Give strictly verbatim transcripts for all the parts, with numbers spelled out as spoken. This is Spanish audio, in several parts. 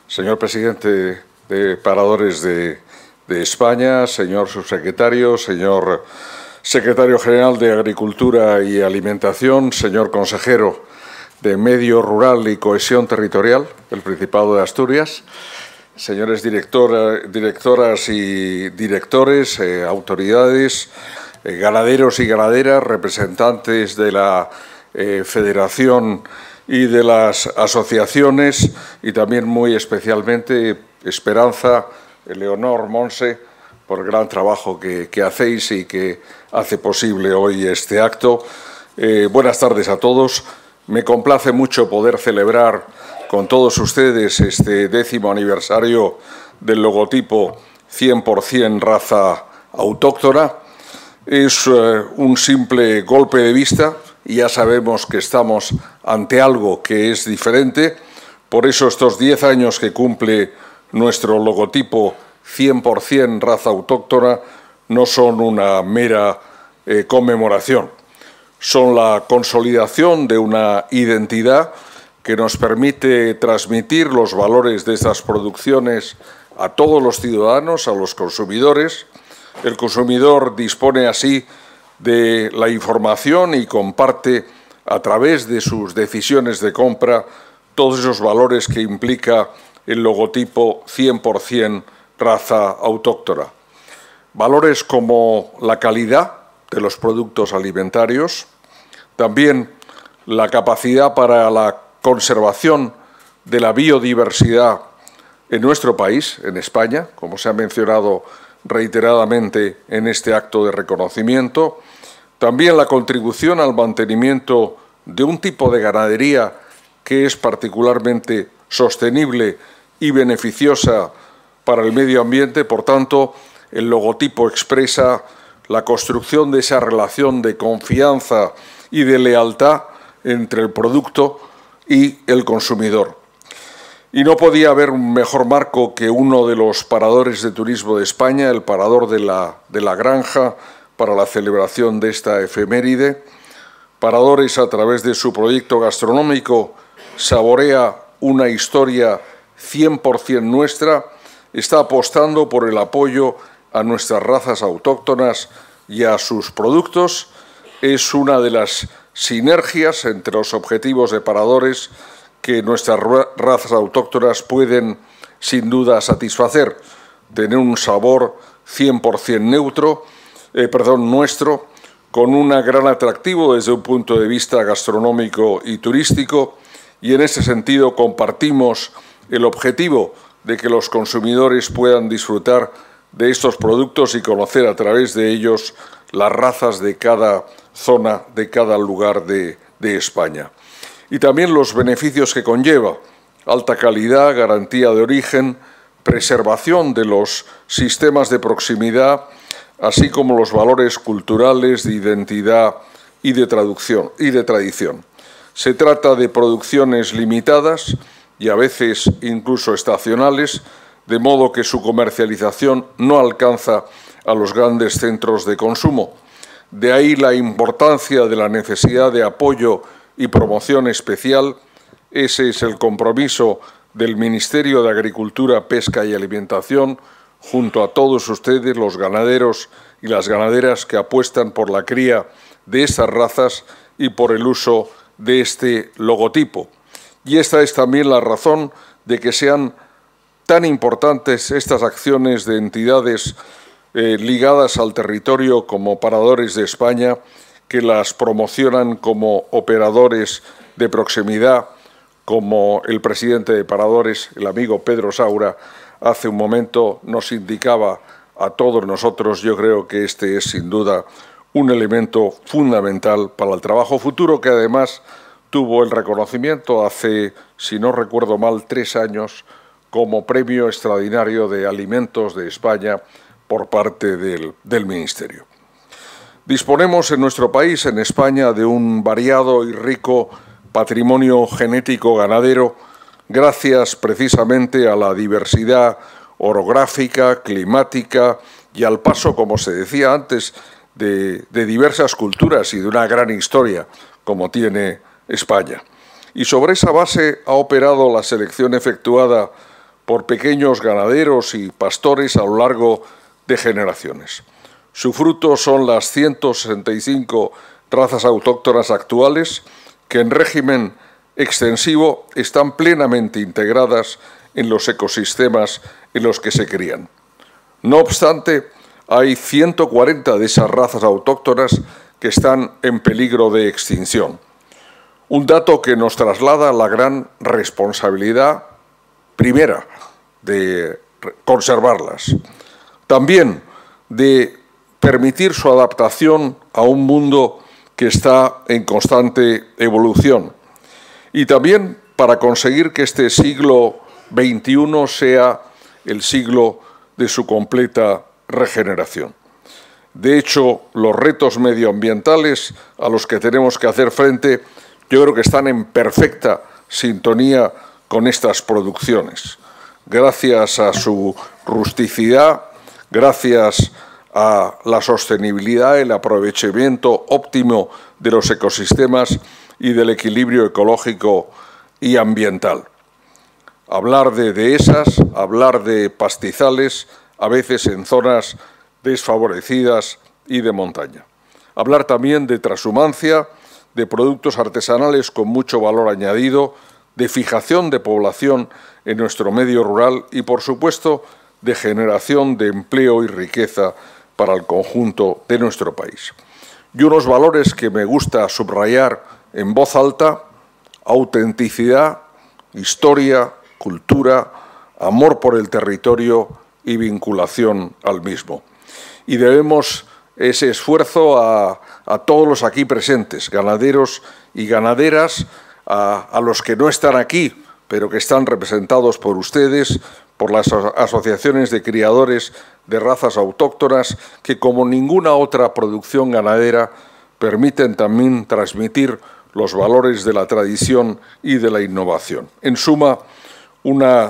señor presidente de Paradores de, de España, señor subsecretario, señor secretario general de Agricultura y Alimentación, señor consejero de Medio Rural y Cohesión Territorial del Principado de Asturias, señores directora, directoras y directores, eh, autoridades, eh, ganaderos y ganaderas, representantes de la eh, Federación y de las asociaciones, y también muy especialmente Esperanza, Leonor, Monse, por el gran trabajo que, que hacéis y que hace posible hoy este acto. Eh, buenas tardes a todos. Me complace mucho poder celebrar con todos ustedes este décimo aniversario del logotipo cien por cien raza autóctona. Es eh, un simple golpe de vista y ya sabemos que estamos ante algo que es diferente. Por eso estos diez años que cumple nuestro logotipo cien por cien raza autóctona no son una mera eh, conmemoración. Son la consolidación de una identidad que nos permite transmitir los valores de estas producciones a todos los ciudadanos, a los consumidores. El consumidor dispone así de la información y comparte a través de sus decisiones de compra todos esos valores que implica el logotipo cien por cien raza autóctona. Valores como la calidad de los productos alimentarios, también la capacidad para la conservación de la biodiversidad en nuestro país, en España, como se ha mencionado reiteradamente en este acto de reconocimiento, también la contribución al mantenimiento de un tipo de ganadería que es particularmente sostenible y beneficiosa para el medio ambiente. Por tanto, el logotipo expresa la construcción de esa relación de confianza y de lealtad entre el producto y el consumidor. Y no podía haber un mejor marco que uno de los paradores de turismo de España, el Parador de la, de la Granja, para la celebración de esta efeméride. Paradores, a través de su proyecto gastronómico, saborea una historia cien por cien nuestra, está apostando por el apoyo a nuestras razas autóctonas y a sus productos. Es una de las sinergias entre los objetivos de Paradores que nuestras razas autóctonas pueden sin duda satisfacer. Tener un sabor cien por cien neutro, eh, perdón, nuestro, con un gran atractivo desde un punto de vista gastronómico y turístico, y en ese sentido compartimos el objetivo de que los consumidores puedan disfrutar de estos productos y conocer a través de ellos las razas de cada zona, de cada lugar de, de España. Y también los beneficios que conlleva: alta calidad, garantía de origen, preservación de los sistemas de proximidad, así como los valores culturales de identidad y de traducción y de tradición. Se trata de producciones limitadas y a veces incluso estacionales, de modo que su comercialización no alcanza a los grandes centros de consumo. De ahí la importancia de la necesidad de apoyo y promoción especial. Ese es el compromiso del Ministerio de Agricultura, Pesca y Alimentación, junto a todos ustedes, los ganaderos y las ganaderas que apuestan por la cría de estas razas y por el uso de este logotipo. Y esta es también la razón de que sean tan importantes estas acciones de entidades eh, ligadas al territorio como Paradores de España, que las promocionan como operadores de proximidad, como el presidente de Paradores, el amigo Pedro Saura, hace un momento nos indicaba a todos nosotros. Yo creo que este es sin duda un elemento fundamental para el trabajo futuro, que además tuvo el reconocimiento hace, si no recuerdo mal, tres años como Premio Extraordinario de Alimentos de España por parte del, del Ministerio. Disponemos en nuestro país, en España, de un variado y rico patrimonio genético ganadero, gracias precisamente a la diversidad orográfica, climática y al paso, como se decía antes, de, de diversas culturas y de una gran historia, como tiene España. Y sobre esa base ha operado la selección efectuada por pequeños ganaderos y pastores a lo largo de generaciones. Su fruto son las ciento sesenta y cinco razas autóctonas actuales que en régimen extensivo están plenamente integradas en los ecosistemas en los que se crían. No obstante, hay ciento cuarenta de esas razas autóctonas que están en peligro de extinción. Un dato que nos traslada la gran responsabilidad primera de conservarlas. También de permitir su adaptación a un mundo que está en constante evolución. Y también para conseguir que este siglo veintiuno sea el siglo de su completa regeneración. De hecho, los retos medioambientales a los que tenemos que hacer frente, yo creo que están en perfecta sintonía con estas producciones. Gracias a su rusticidad, gracias a la sostenibilidad, el aprovechamiento óptimo de los ecosistemas y del equilibrio ecológico y ambiental. Hablar de dehesas, hablar de pastizales, a veces en zonas desfavorecidas y de montaña. Hablar también de transhumancia, de productos artesanales con mucho valor añadido, de fijación de población en nuestro medio rural y, por supuesto, de generación de empleo y riqueza para el conjunto de nuestro país. Y unos valores que me gusta subrayar en voz alta: autenticidad, historia, cultura, amor por el territorio y vinculación al mismo. Y debemos ese esfuerzo a, a todos los aquí presentes, ganaderos y ganaderas, a, a los que no están aquí, pero que están representados por ustedes, por las asociaciones de criadores de razas autóctonas, que como ninguna otra producción ganadera permiten también transmitir los valores de la tradición y de la innovación. En suma, una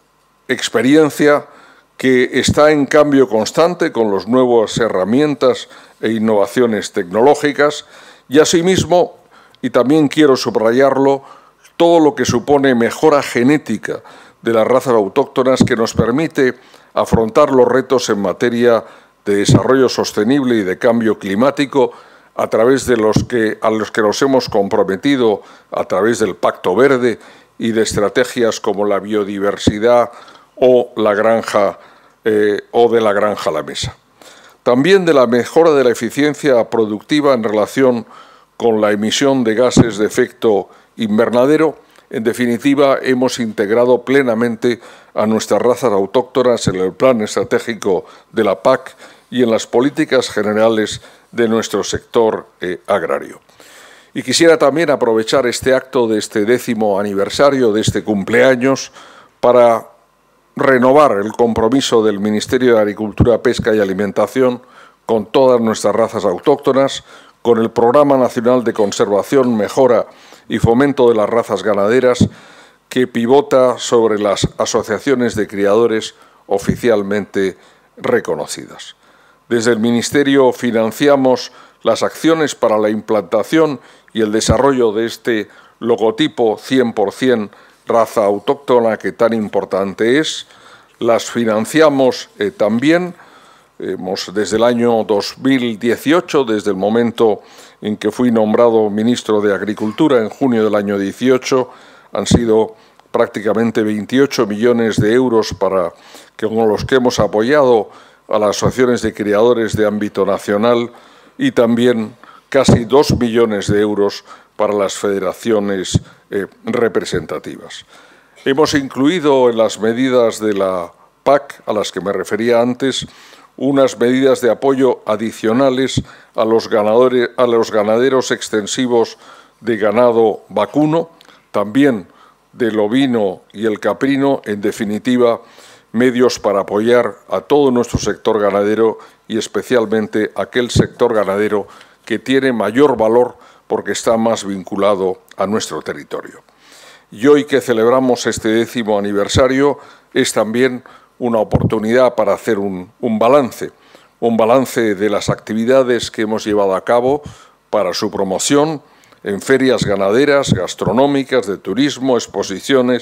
experiencia que está en cambio constante con las nuevas herramientas e innovaciones tecnológicas y asimismo, y también quiero subrayarlo, todo lo que supone mejora genética de las razas autóctonas que nos permite afrontar los retos en materia de desarrollo sostenible y de cambio climático a través de los que, a los que nos hemos comprometido a través del Pacto Verde y de estrategias como la biodiversidad o la granja eh, o de la granja a la mesa. También de la mejora de la eficiencia productiva en relación con la emisión de gases de efecto invernadero. En definitiva, hemos integrado plenamente a nuestras razas autóctonas en el plan estratégico de la P A C y en las políticas generales de nuestro sector eh, agrario. Y quisiera también aprovechar este acto de este décimo aniversario, de este cumpleaños, para renovar el compromiso del Ministerio de Agricultura, Pesca y Alimentación con todas nuestras razas autóctonas, con el Programa Nacional de Conservación, Mejora y Fomento de las Razas Ganaderas, que pivota sobre las asociaciones de criadores oficialmente reconocidas. Desde el Ministerio financiamos las acciones para la implantación y el desarrollo de este logotipo cien por cien raza autóctona que tan importante es. Las financiamos eh, también hemos, desde el año dos mil dieciocho, desde el momento en que fui nombrado ministro de Agricultura en junio del año dieciocho, han sido prácticamente veintiocho millones de euros para que, con los que hemos apoyado a las asociaciones de criadores de ámbito nacional y también casi dos millones de euros para las federaciones eh, representativas. Hemos incluido en las medidas de la P A C, a las que me refería antes, unas medidas de apoyo adicionales a los, ganadores, a los ganaderos extensivos de ganado vacuno, también del ovino y el caprino, en definitiva, medios para apoyar a todo nuestro sector ganadero y especialmente aquel sector ganadero que tiene mayor valor porque está más vinculado a nuestro territorio. Y hoy que celebramos este décimo aniversario es también una oportunidad para hacer un, un balance, un balance de las actividades que hemos llevado a cabo para su promoción en ferias ganaderas, gastronómicas, de turismo, exposiciones,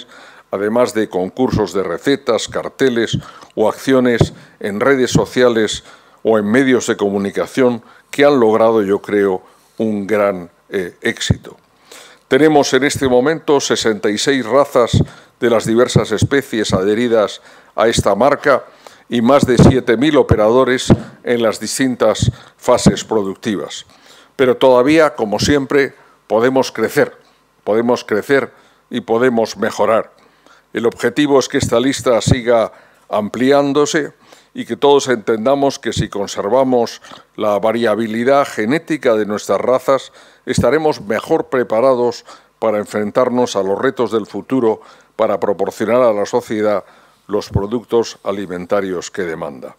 además de concursos de recetas, carteles o acciones en redes sociales o en medios de comunicación que han logrado, yo creo, un gran eh, éxito. Tenemos en este momento sesenta y seis razas de las diversas especies adheridas a esta marca y más de siete mil operadores en las distintas fases productivas. Pero todavía, como siempre, podemos crecer, podemos crecer y podemos mejorar. El objetivo es que esta lista siga ampliándose y que todos entendamos que si conservamos la variabilidad genética de nuestras razas, estaremos mejor preparados para enfrentarnos a los retos del futuro para proporcionar a la sociedad los productos alimentarios que demanda.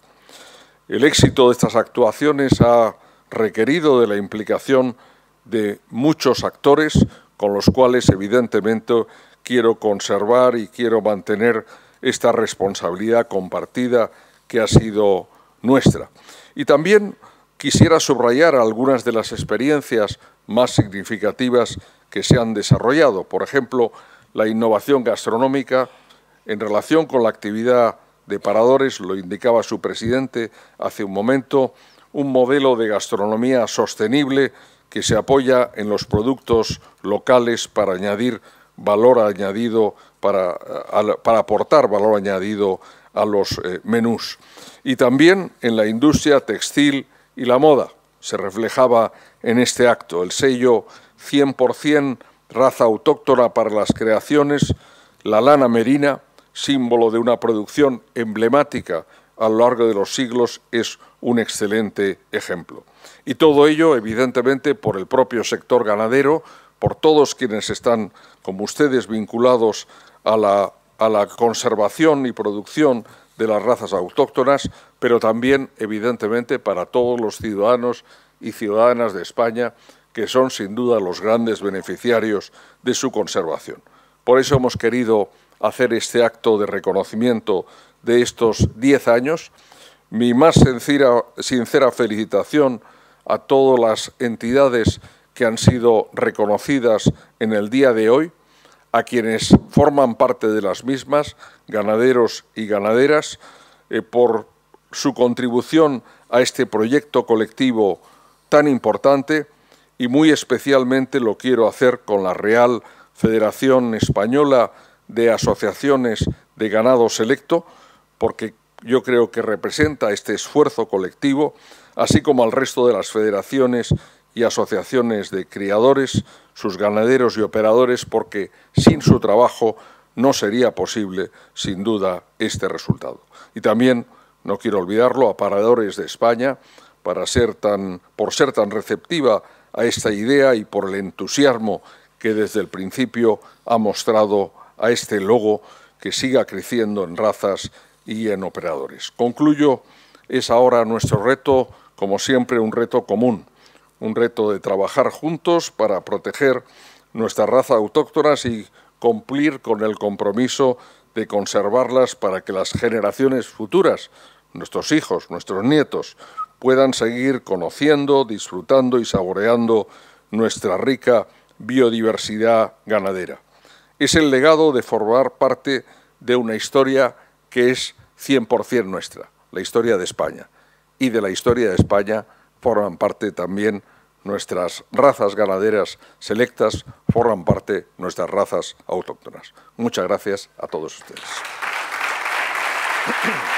El éxito de estas actuaciones ha requerido de la implicación de muchos actores con los cuales, evidentemente, quiero conservar y quiero mantener esta responsabilidad compartida que ha sido nuestra. Y también quisiera subrayar algunas de las experiencias más significativas que se han desarrollado. Por ejemplo, la innovación gastronómica en relación con la actividad de paradores, lo indicaba su presidente hace un momento, un modelo de gastronomía sostenible que se apoya en los productos locales para añadir valor añadido, para, para aportar valor añadido a los eh, menús. Y también en la industria textil y la moda se reflejaba en este acto el sello cien por cien raza autóctona para las creaciones, la lana merina, símbolo de una producción emblemática a lo largo de los siglos, es un excelente ejemplo. Y todo ello, evidentemente, por el propio sector ganadero, por todos quienes están, como ustedes, vinculados a la, a la conservación y producción de las razas autóctonas, pero también, evidentemente, para todos los ciudadanos y ciudadanas de España, que son, sin duda, los grandes beneficiarios de su conservación. Por eso hemos querido hacer este acto de reconocimiento de estos diez años. Mi más sincera, sincera felicitación a todas las entidades que han sido reconocidas en el día de hoy, a quienes forman parte de las mismas, ganaderos y ganaderas, eh, por su contribución a este proyecto colectivo tan importante, y muy especialmente lo quiero hacer con la Real Federación Española de Asociaciones de Ganado Selecto, porque yo creo que representa este esfuerzo colectivo, así como al resto de las federaciones y asociaciones de criadores, sus ganaderos y operadores, porque sin su trabajo no sería posible, sin duda, este resultado. Y también, no quiero olvidarlo, a Paradores de España, para ser tan, por ser tan receptiva a esta idea y por el entusiasmo que desde el principio ha mostrado a este logo que siga creciendo en razas y en operadores. Concluyo, es ahora nuestro reto, como siempre, un reto común, un reto de trabajar juntos para proteger nuestras razas autóctonas y cumplir con el compromiso de conservarlas para que las generaciones futuras, nuestros hijos, nuestros nietos, puedan seguir conociendo, disfrutando y saboreando nuestra rica biodiversidad ganadera. Es el legado de formar parte de una historia que es cien por cien nuestra, la historia de España. Y de la historia de España forman parte también nuestras razas ganaderas selectas, forman parte nuestras razas autóctonas. Muchas gracias a todos ustedes.